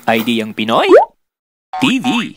Ideyang Pinoy TV.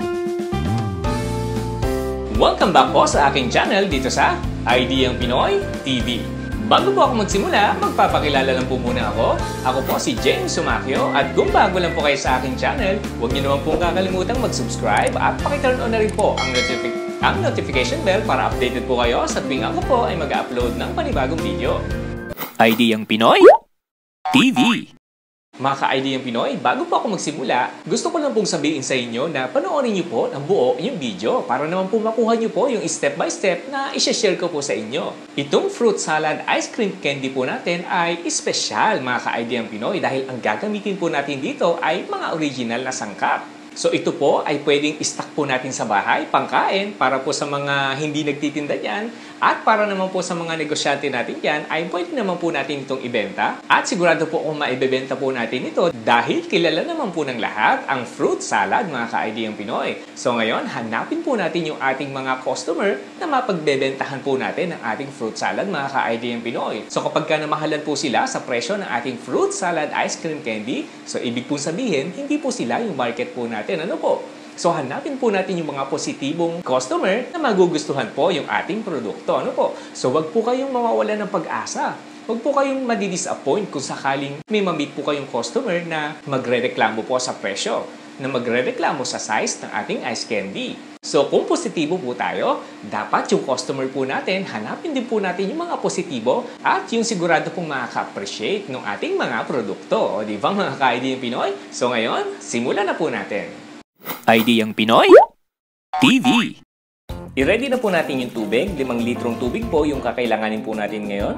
Welcome back po sa aking channel dito sa Ideyang Pinoy TV. Bago po ako magsimula, magpapakilala lang po muna ako. Ako po si James Sumacio at kung bago lang po kayo sa aking channel, huwag niyo naman pong kakalimutang mag-subscribe at pakiturn on na rin po ang notification bell para updated po kayo sa tuwing ako po ay mag-upload ng panibagong video. Ideyang Pinoy TV. Mga ka-Ideyang Pinoy, bago po ako magsimula, gusto ko lang pong sabihin sa inyo na panoorin niyo po ng buo yung video para naman po makuha niyo po yung step by step na i-share ko po sa inyo. Itong fruit salad ice cream candy po natin ay espesyal mga ka-Ideyang Pinoy dahil ang gagamitin po natin dito ay mga original na sangkap. So ito po ay pwedeng i-stock po natin sa bahay, pangkain, para po sa mga hindi nagtitinda dyan. At para naman po sa mga negosyante natin dyan, ay pwede naman po natin itong ibenta. At sigurado po kung maibebenta po natin ito dahil kilala naman po ng lahat ang fruit salad mga ka-Ideyang Pinoy. So ngayon, hanapin po natin yung ating mga customer na mapagbebentahan po natin ang ating fruit salad mga ka-Ideyang Pinoy. So kapag ka namahalan po sila sa presyo ng ating fruit salad ice cream candy, so ibig po sabihin, hindi po sila yung market po natin. Ano po? So, hanapin po natin yung mga positibong customer na magugustuhan po yung ating produkto. Ano po? So, wag po kayong mawawala ng pag-asa. Wag po kayong madidisappoint kung sakaling may ma-meet po kayong customer na magre-reklamo po sa presyo, na magre-reklamo sa size ng ating ice candy. So, kung positibo po tayo, dapat yung customer po natin, hanapin din po natin yung mga positibo at yung sigurado pong makaka-appreciate ng ating mga produkto. O, di ba mga ka-Ideyang Pinoy? So, ngayon, simulan na po natin. Ideyang Pinoy TV. I-ready na po natin yung tubig. 5 litrong tubig po yung kakailanganin po natin ngayon.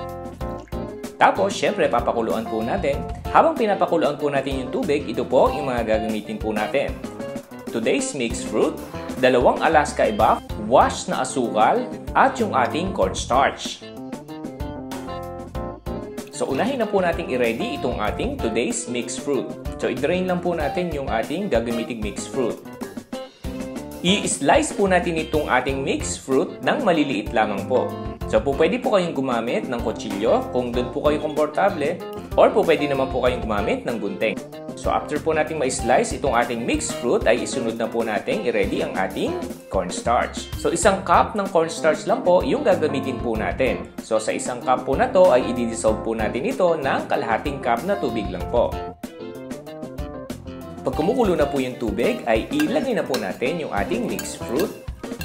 Tapos, syempre, papakuluan po natin. Habang pinapakuluan po natin yung tubig, ito po yung mga gagamitin po natin. Today's mixed fruit, 2 Alaska Ebak, wash na asukal, at yung ating cornstarch. So, unahin na po natin i-ready itong ating today's mixed fruit. So, i-drain lang po natin yung ating gagamiting mixed fruit. I-slice po natin itong ating mixed fruit ng maliliit lamang po. So, pwede po kayong gumamit ng kutsilyo kung doon po kayo komportable, or pwede naman po kayong gumamit ng gunting. So, after po natin ma-slice itong ating mixed fruit, ay isunod na po natin i-ready ang ating cornstarch. So, 1 cup ng cornstarch lang po yung gagamitin po natin. So, sa 1 cup po na to ay i-dissolve po natin ito ng kalahating cup na tubig lang po. Pag kumukulo na po yung tubig, ay ilagay na po natin yung ating mixed fruit.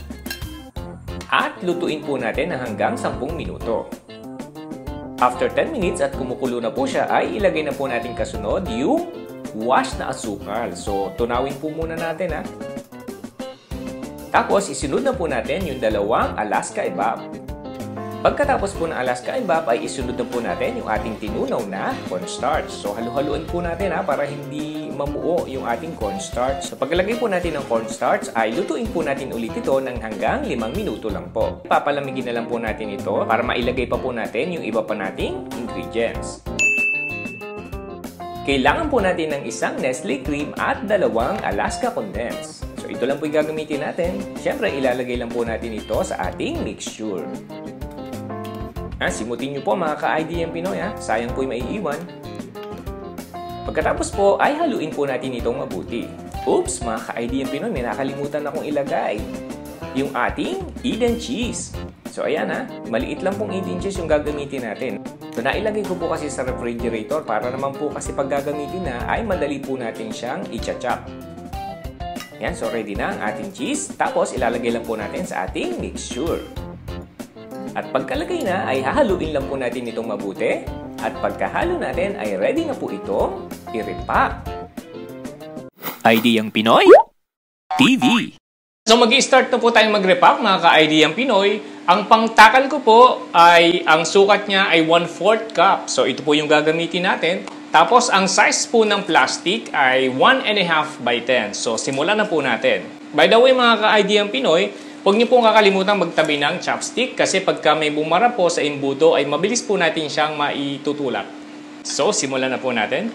At lutuin po natin ng hanggang 10 minuto. After 10 minutes at kumukulo na po siya, ay ilagay na po natin kasunod yung wash na asukal. So, tunawin po muna natin ha. Tapos, isunod na po natin yung 2 Alaska Ebak. Pagkatapos po ng Alaska Ebak, ay isunod na po natin yung ating tinunaw na cornstarch. So, halu-haluan po natin ha, para hindi mamuo yung ating cornstarch. So, pagkalagay po natin ng cornstarch, ay lutuin po natin ulit ito ng hanggang 5 minuto lang po. Papalamigin na lang po natin ito para mailagay pa po natin yung iba pa nating ingredients. Kailangan po natin ng 1 Nestle cream at 2 Alaska Condensed. So, ito lang po yung gagamitin natin. Siyempre, ilalagay lang po natin ito sa ating mixture. Simutin nyo po mga ka-Ideyang Pinoy ha. Sayang po yung maiiwan. Pagkatapos po ay haluin po natin itong mabuti. Oops, mga ka-Ideyang Pinoy, may nakalimutan akong ilagay. Yung ating Eden cheese. So ayan ha, maliit lang pong Eden cheese yung gagamitin natin. So nailagay ko po kasi sa refrigerator para naman po kasi pag gagamitin na ay madali po natin siyang i-chop. Yan, so ready na ang ating cheese. Tapos ilalagay lang po natin sa ating mixture. At pagkalagay na ay hahaluin lang po natin itong mabuti. At pagkahalo natin ay ready na po itong i-repack. Ideyang Pinoy TV. So mag-i-start na po tayong mag-repack mga ka-Ideyang Pinoy. Ang pangtakal ko po ay ang sukat niya ay 1/4 cup. So ito po yung gagamitin natin. Tapos ang size po ng plastic ay 1.5 by 10. So simulan na po natin. By the way mga ka-Ideyang Pinoy, huwag niyo pong kakalimutan magtabi ng chopstick kasi pagka may bumara po sa imbudo ay mabilis po natin siyang maitutulak. So, simulan na po natin.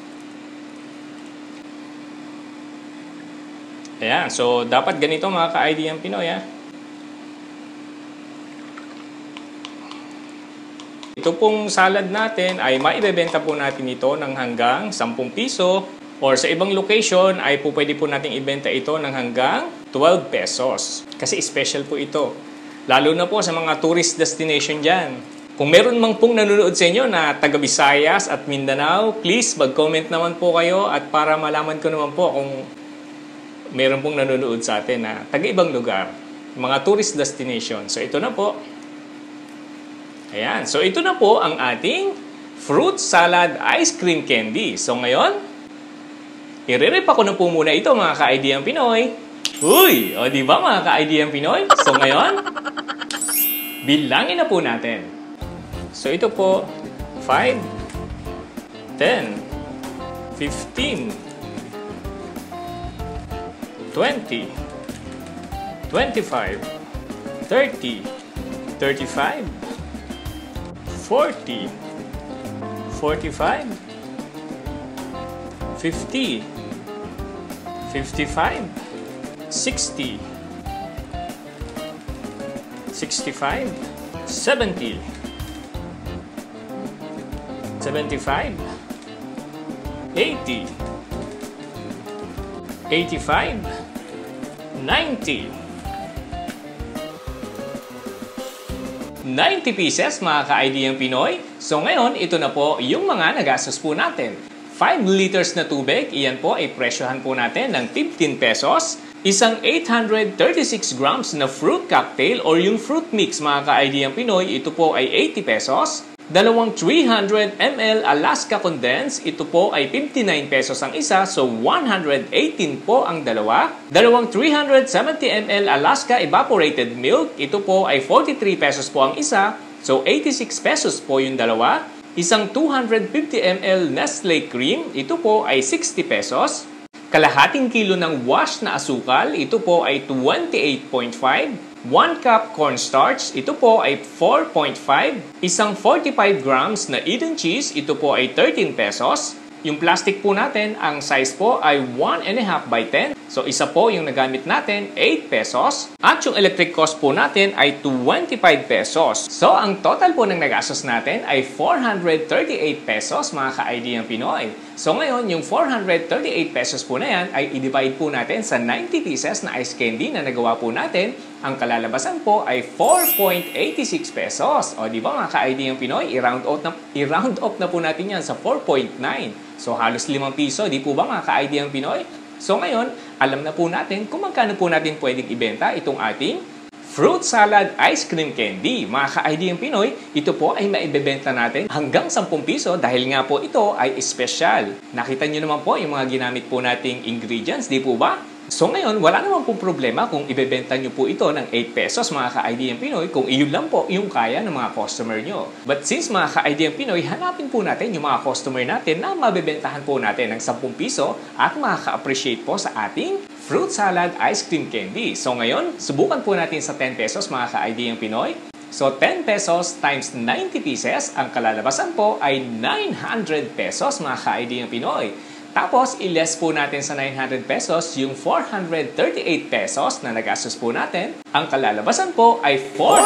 Ayan, so dapat ganito mga ka-Ideyang Pinoy ha. Ito pong salad natin ay maibebenta po natin ito ng hanggang 10 piso Or sa ibang location ay pwede po nating ibenta ito ng hanggang 12 pesos. Kasi special po ito. Lalo na po sa mga tourist destination dyan. Kung meron mang pong nanonood sa inyo na taga Visayas at Mindanao, please mag-comment naman po kayo at para malaman ko naman po kung meron pong nanonood sa atin na taga ibang lugar. Mga tourist destination. So ito na po. Ayan. So ito na po ang ating fruit salad ice cream candy. So ngayon, i-rip ako na po muna ito mga ka-ideyang Pinoy. Uy! O diba mga ka-ideyang Pinoy? So ngayon, bilangin na po natin. So ito po, 5, 10, 15, 20, 25, 30, 35, 40, 45, 50, 55, 60, 65, 70, 75, 80, 85, 90. 90 pieces mga ka-ideyang Pinoy. So ngayon, ito na po yung mga nagastos po natin. 5 liters na tubig, iyan po ay presyohan po natin ng 15 pesos. Isang 836 grams na fruit cocktail or yung fruit mix mga ka-ideyang Pinoy, ito po ay 80 pesos. Dalawang 300 ml Alaska Condensed, ito po ay 59 pesos ang isa, so 118 po ang dalawa. Dalawang 370 ml Alaska Evaporated Milk, ito po ay 43 pesos po ang isa, so 86 pesos po yung dalawa. Isang 250 ml Nestle Cream, ito po ay 60 pesos. Kalahating kilo ng wash na asukal, ito po ay 28.5. 1 cup cornstarch, ito po ay 4.5. Isang 45 grams na Eden cheese, ito po ay 13 pesos. Yung plastic po natin, ang size po ay 1.5 by 10. So isa po yung nagamit natin, 8 pesos. At yung electric cost po natin ay 25 pesos. So ang total po ng nagastos natin ay 438 pesos mga ka-ideyang Pinoy. So ngayon, yung 438 pesos po na yan ay i-divide po natin sa 90 pieces na ice candy na nagawa po natin. Ang kalalabasan po ay 4.86 pesos. O di ba mga ka-ideyang Pinoy, i-round up na po natin yan sa 4.9. So halos 5 piso, di po ba mga ka-ideyang Pinoy? So ngayon, alam na po natin kung magkano po natin pwedeng ibenta itong ating fruit salad ice cream candy. Mga ka-ideyang Pinoy, ito po ay maibebenta natin hanggang 10 piso dahil nga po ito ay espesyal. Nakita nyo naman po yung mga ginamit po nating ingredients, di po ba? So ngayon, wala naman pong problema kung ibebenta nyo po ito ng 8 pesos mga ka-ideyang Pinoy kung iyon lang po yung kaya ng mga customer nyo. But since mga ka-ideyang Pinoy, hanapin po natin yung mga customer natin na mabebentahan po natin ng 10 piso at makaka-appreciate po sa ating fruit salad ice cream candy. So ngayon, subukan po natin sa 10 pesos mga ka-ideyang Pinoy. So 10 pesos times 90 pieces, ang kalalabasan po ay 900 pesos mga ka-ideyang Pinoy. Tapos, i-less po natin sa 900 pesos yung 438 pesos na nagastos po natin. Ang kalalabasan po ay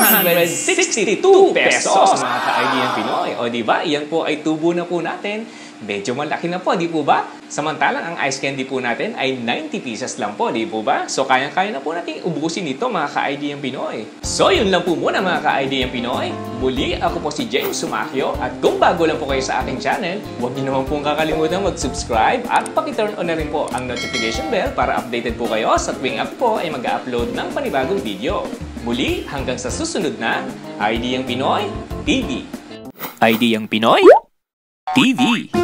462 pesos mga ka-ideyang Pinoy. O diba, iyan po ay tubo na po natin. Medyo malaki na po, di po ba? Samantalang ang ice candy po natin ay 90 pieces lang po, di po ba? So kayang-kaya na po natin ubusin ito mga ka-ideyang Pinoy. So yun lang po muna mga ka-ideyang Pinoy. Muli, ako po si James Sumacchio at kung bago lang po kayo sa aking channel, huwag niyo naman pong kakalimutan mag-subscribe at paki-turn on na rin po ang notification bell para updated po kayo sa tuwing ako po ay mag-upload ng panibagong video. Muli, hanggang sa susunod na Ideyang Pinoy TV. Ideyang Pinoy TV.